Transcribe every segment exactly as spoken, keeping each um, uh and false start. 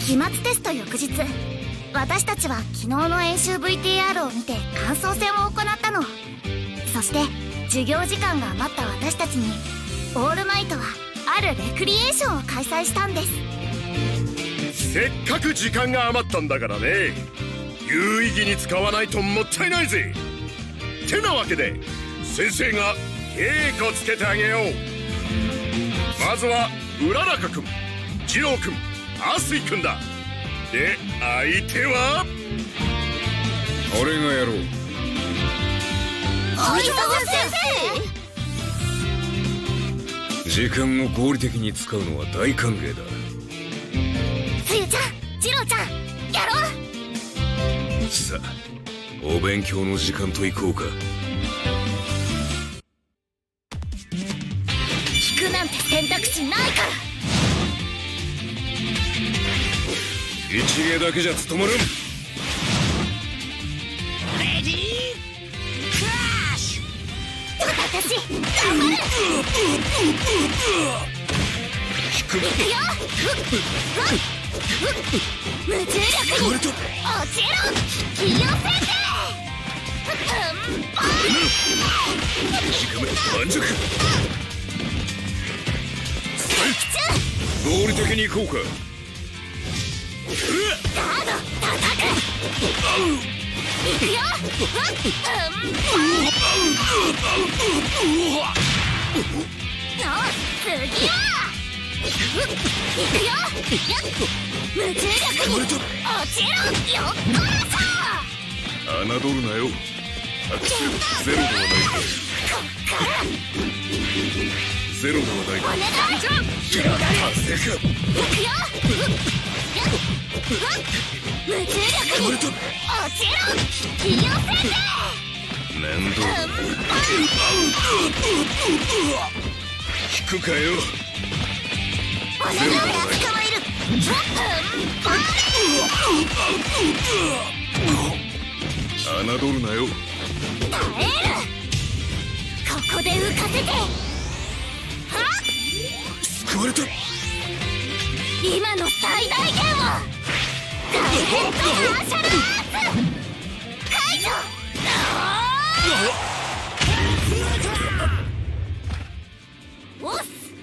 期末テスト翌日、私たちは昨日の演習 ブイティーアール を見て感想戦を行ったの。そして授業時間が余った私たちにオールマイトはあるレクリエーションを開催したんです。 せっかく時間が余ったんだからね、有意義に使わないともったいないぜ。てなわけで先生が稽古つけてあげよう。まずはうららかくん、次郎くん、アスイくんだ。で相手は俺がやろう。 相沢先生、時間を合理的に使うのは大歓迎だ。 つゆちゃん、次郎ちゃん、やろう。 さあ、お勉強の時間といこうか。 引くなんて選択肢ないから。 一芸だけじゃ務まるん。 レディークラッシュ。 私頑張る。 引くな。 いくよ。無重力に落ちろ。金曜先生。 短め満足。合理的にいこうか。 ガード叩く。いくよ。の次は。いくよ。無重力に落ちろ。よっこらさ。 侮るなよ。アクセルゼロではないか。 こっからゼロではないか。 お願い。 達成か。 いくよ。無重力に落ちろ。金曜先生。 面倒だ。引くかよ。 お願いだ。捕まえる。 侮るなよ。 耐える。ここで浮かせて。 救われた。 今の最大限を。ガーヘッドマーシャルアーツ解除。おっす。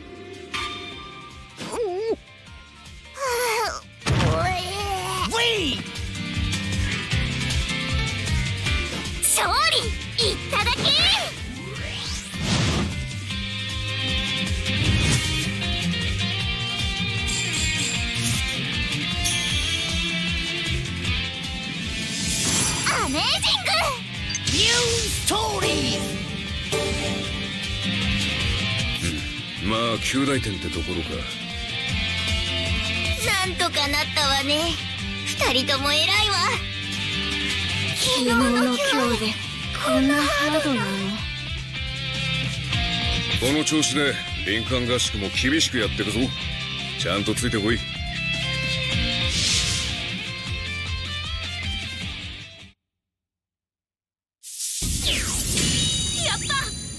勝利いっただき。アメージングニューストーリまあ及第点ってところか。 なんとかなったわね。二人とも偉いわ。昨日の今日でこんなハードなの。 この調子で林間合宿も厳しくやってくぞ。ちゃんとついてこい。 やった。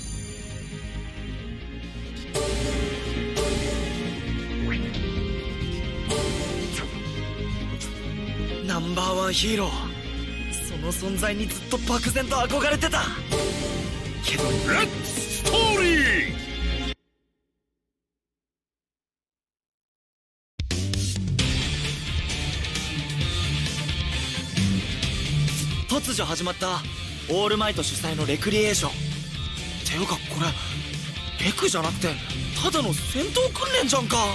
ナンバーワンヒーロー、その存在にずっと漠然と憧れてたけど。 レッツストーリー。 突如始まったオールマイト主催のレクリエーション。ていうかこれレクじゃなくてただの戦闘訓練じゃんか。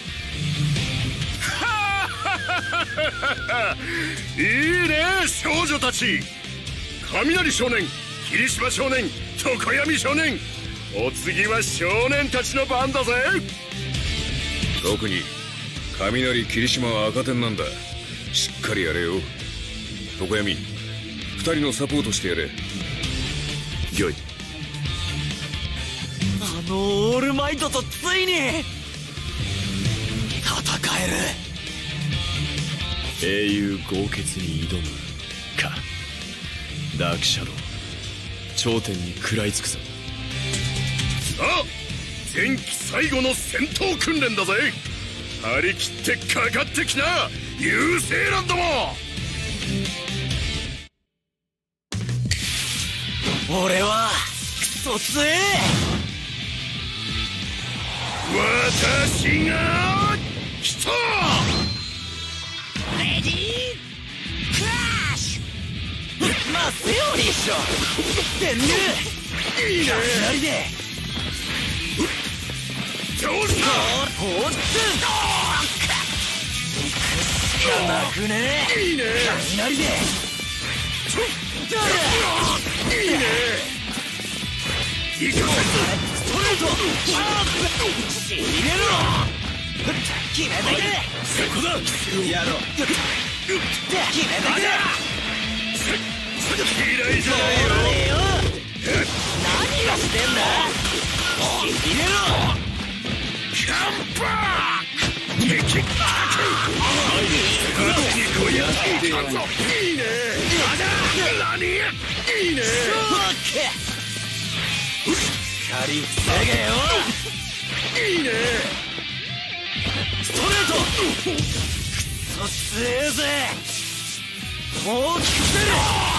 いいね少女たち。雷少年、霧島少年、常闇少年、お次は少年たちの番だぜ。 特に雷、霧島は赤点なんだ。しっかりやれよ。常闇、二人のサポートしてやれ。ギョイ。 あのオールマイトとついに戦える。 英雄豪傑に挑むか。ダークシャドウ、頂点に食らいつくぞ。 さあ前期最後の戦闘訓練だぜ。張り切ってかかってきな優勢なんだもん。 俺はクソ強え。 私が来た。 レディークラッシュ。まあセオリーっしょ。電流いいね。 雷でどうした。 ほっつかなくね。 いいね。 雷でいいね。いかせストレートしびれろ。決めてくれ。 そこだ。 やろう。決めてくれ。 嫌いじゃないよ。 何がしてんだ。しびれろ。 カンパー敵かいいね。何いいね。 光防げよ。 いいね。 ストレートくそ強えぜ。大きく出る。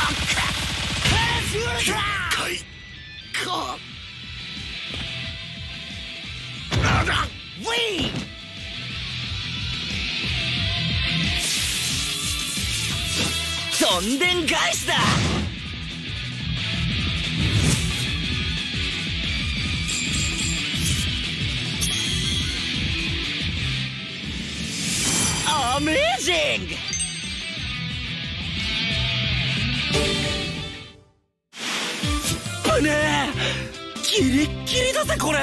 結界こあだ。 ウィーどんでん返しだ。アメージング。ぶねえギリッギリだぜこれ。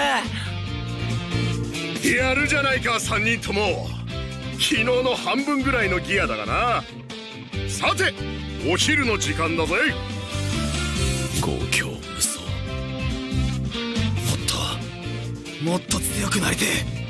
やるじゃないかさんにんとも。昨日の半分ぐらいのギアだがな。さてお昼の時間だぜ。 豪強無双。 もっともっと強くなりてえ。